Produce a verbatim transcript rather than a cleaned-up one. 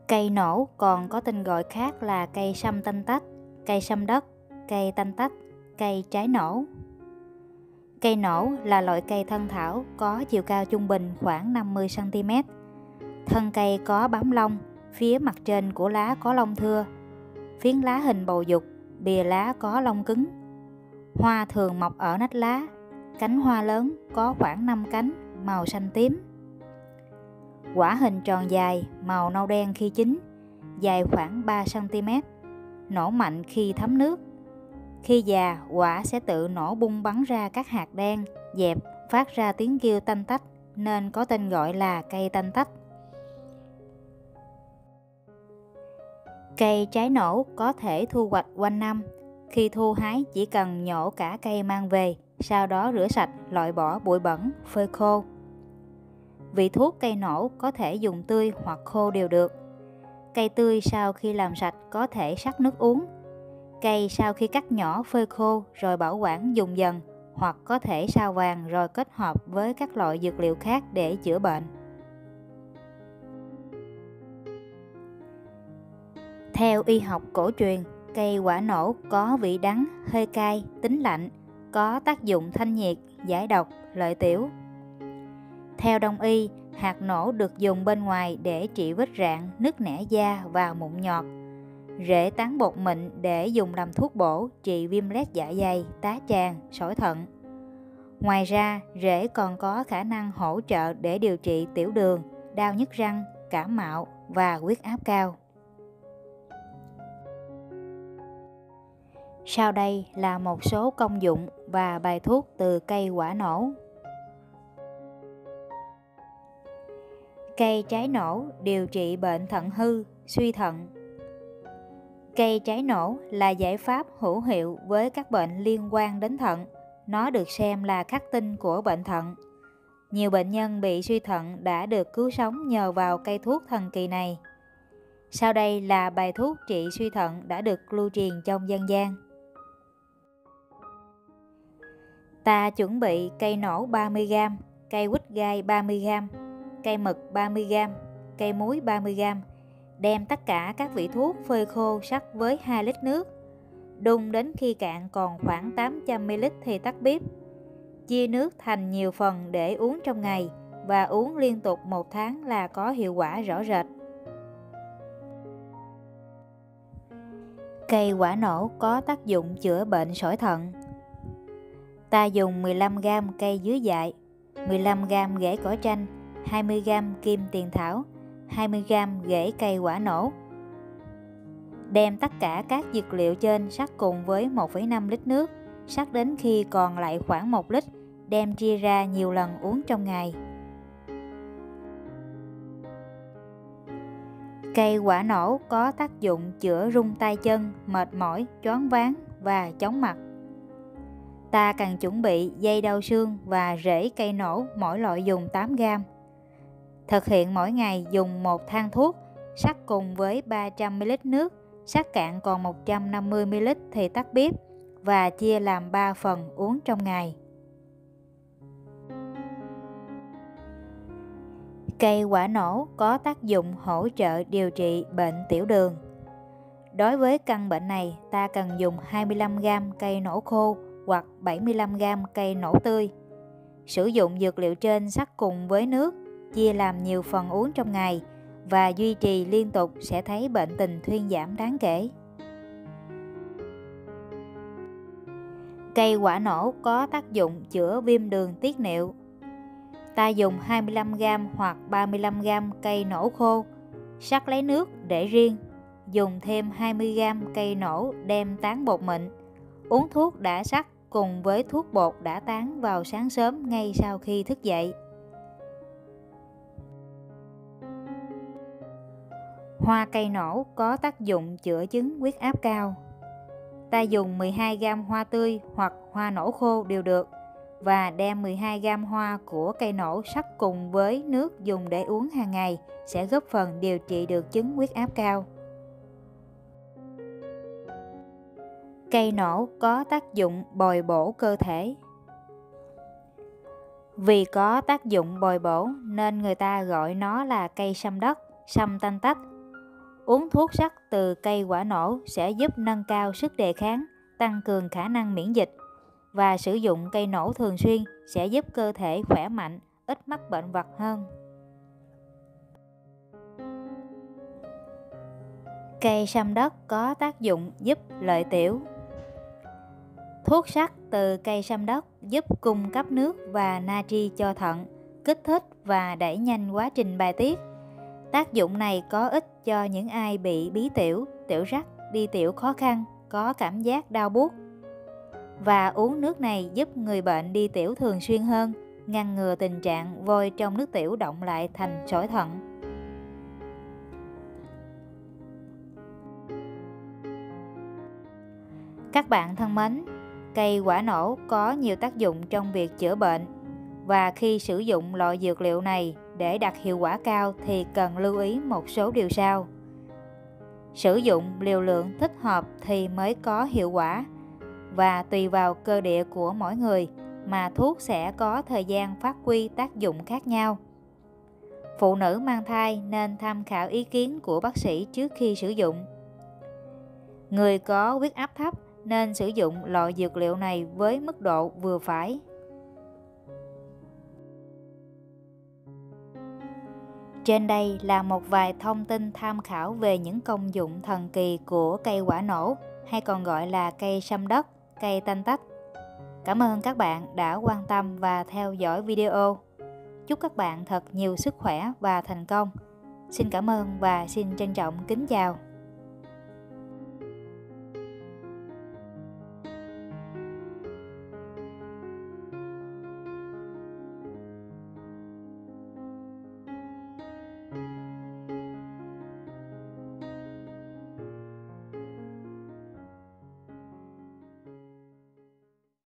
Cây nổ còn có tên gọi khác là cây sâm tanh tách, cây sâm đất, cây tanh tách, cây trái nổ. Cây nổ là loại cây thân thảo có chiều cao trung bình khoảng năm mươi xăng ti mét. Thân cây có bám lông, phía mặt trên của lá có lông thưa, phiến lá hình bầu dục, bìa lá có lông cứng. Hoa thường mọc ở nách lá, cánh hoa lớn có khoảng năm cánh, màu xanh tím. Quả hình tròn dài, màu nâu đen khi chín, dài khoảng ba xăng ti mét, nổ mạnh khi thấm nước. Khi già, quả sẽ tự nổ bung bắn ra các hạt đen, dẹp, phát ra tiếng kêu tanh tách, nên có tên gọi là cây tanh tách. Cây trái nổ có thể thu hoạch quanh năm. Khi thu hái chỉ cần nhổ cả cây mang về, sau đó rửa sạch, loại bỏ bụi bẩn, phơi khô. Vị thuốc cây nổ có thể dùng tươi hoặc khô đều được. Cây tươi sau khi làm sạch có thể sắc nước uống. Cây sau khi cắt nhỏ phơi khô rồi bảo quản dùng dần, hoặc có thể sao vàng rồi kết hợp với các loại dược liệu khác để chữa bệnh. Theo y học cổ truyền, cây quả nổ có vị đắng, hơi cay, tính lạnh, có tác dụng thanh nhiệt, giải độc, lợi tiểu. Theo đông y, hạt nổ được dùng bên ngoài để trị vết rạn, nứt nẻ da và mụn nhọt. Rễ tán bột mịn để dùng làm thuốc bổ trị viêm loét dạ dày, tá tràng, sỏi thận. Ngoài ra, rễ còn có khả năng hỗ trợ để điều trị tiểu đường, đau nhức răng, cảm mạo và huyết áp cao. Sau đây là một số công dụng và bài thuốc từ cây quả nổ. Cây trái nổ điều trị bệnh thận hư, suy thận. Cây trái nổ là giải pháp hữu hiệu với các bệnh liên quan đến thận. Nó được xem là khắc tinh của bệnh thận. Nhiều bệnh nhân bị suy thận đã được cứu sống nhờ vào cây thuốc thần kỳ này. Sau đây là bài thuốc trị suy thận đã được lưu truyền trong dân gian. Ta chuẩn bị cây nổ ba mươi gam, cây quýt gai ba mươi gam, cây mực ba mươi gam, cây muối ba mươi gam. Đem tất cả các vị thuốc phơi khô sắc với hai lít nước. Đun đến khi cạn còn khoảng tám trăm mi li lít thì tắt bếp. Chia nước thành nhiều phần để uống trong ngày và uống liên tục một tháng là có hiệu quả rõ rệt. Cây quả nổ có tác dụng chữa bệnh sỏi thận. Ta dùng mười lăm gam cây dứa dại, mười lăm gam rễ cỏ chanh, hai mươi gam kim tiền thảo, hai mươi gam rễ cây quả nổ. Đem tất cả các dược liệu trên sắc cùng với một phẩy năm lít nước, sắc đến khi còn lại khoảng một lít, đem chia ra nhiều lần uống trong ngày. Cây quả nổ có tác dụng chữa rung tay chân, mệt mỏi, choáng váng và chóng mặt. Ta cần chuẩn bị dây đau xương và rễ cây nổ, mỗi loại dùng tám gam. Thực hiện mỗi ngày dùng một thang thuốc, sắc cùng với ba trăm mi li lít nước, sắc cạn còn một trăm năm mươi mi li lít thì tắt bếp và chia làm ba phần uống trong ngày. Cây quả nổ có tác dụng hỗ trợ điều trị bệnh tiểu đường. Đối với căn bệnh này, ta cần dùng hai mươi lăm gam cây nổ khô hoặc bảy mươi lăm gam cây nổ tươi. Sử dụng dược liệu trên sắc cùng với nước, chia làm nhiều phần uống trong ngày và duy trì liên tục sẽ thấy bệnh tình thuyên giảm đáng kể. Cây quả nổ có tác dụng chữa viêm đường tiết niệu. Ta dùng hai mươi lăm gam hoặc ba mươi lăm gam cây nổ khô, sắc lấy nước để riêng, dùng thêm hai mươi gam cây nổ đem tán bột mịn, uống thuốc đã sắc cùng với thuốc bột đã tán vào sáng sớm ngay sau khi thức dậy. Hoa cây nổ có tác dụng chữa chứng huyết áp cao. Ta dùng mười hai gam hoa tươi hoặc hoa nổ khô đều được và đem mười hai gam hoa của cây nổ sắc cùng với nước dùng để uống hàng ngày sẽ góp phần điều trị được chứng huyết áp cao. Cây nổ có tác dụng bồi bổ cơ thể. Vì có tác dụng bồi bổ nên người ta gọi nó là cây sâm đất, sâm tanh tách. Uống thuốc sắt từ cây quả nổ sẽ giúp nâng cao sức đề kháng, tăng cường khả năng miễn dịch, và sử dụng cây nổ thường xuyên sẽ giúp cơ thể khỏe mạnh, ít mắc bệnh vặt hơn. Cây sâm đất có tác dụng giúp lợi tiểu. Thuốc sắt từ cây sâm đất giúp cung cấp nước và natri cho thận, kích thích và đẩy nhanh quá trình bài tiết. Tác dụng này có ích cho những ai bị bí tiểu, tiểu rắt, đi tiểu khó khăn, có cảm giác đau buốt. Và uống nước này giúp người bệnh đi tiểu thường xuyên hơn, ngăn ngừa tình trạng vôi trong nước tiểu động lại thành sỏi thận. Các bạn thân mến, cây quả nổ có nhiều tác dụng trong việc chữa bệnh, và khi sử dụng loại dược liệu này để đạt hiệu quả cao thì cần lưu ý một số điều sau. Sử dụng liều lượng thích hợp thì mới có hiệu quả, và tùy vào cơ địa của mỗi người mà thuốc sẽ có thời gian phát huy tác dụng khác nhau. Phụ nữ mang thai nên tham khảo ý kiến của bác sĩ trước khi sử dụng. Người có huyết áp thấp nên sử dụng loại dược liệu này với mức độ vừa phải. Trên đây là một vài thông tin tham khảo về những công dụng thần kỳ của cây quả nổ, hay còn gọi là cây sâm đất, cây tanh tách. Cảm ơn các bạn đã quan tâm và theo dõi video. Chúc các bạn thật nhiều sức khỏe và thành công. Xin cảm ơn và xin trân trọng kính chào.